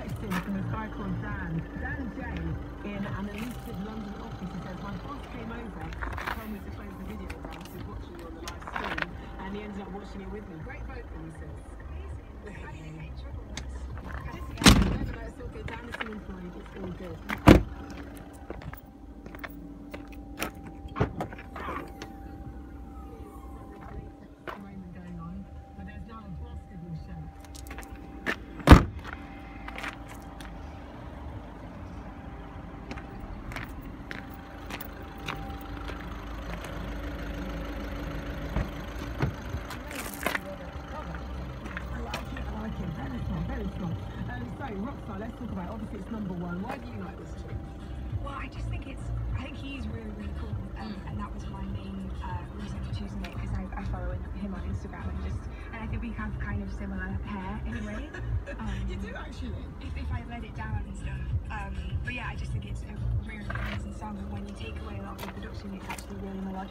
text in from this guy called Dan J, in an elusive London office. He says, my boss came over, told me to close the video down to watching you on the live stream, and he ended up watching it with me. Great vocal, he says. Amazing. How do you get in trouble with this? No, it's all good. Dan is an employee. It's all good. So, Rockstar, let's talk about it. Obviously it's number one. Why do you like this tune? Well, I just think he's really, really cool, and that was my main reason for choosing it, because I follow him on Instagram, and I think we have kind of similar hair in a way. You do actually? If I let it down and stuff. But yeah, I just think it's a really amazing song, and when you take away a lot of the production, it's actually really melodic.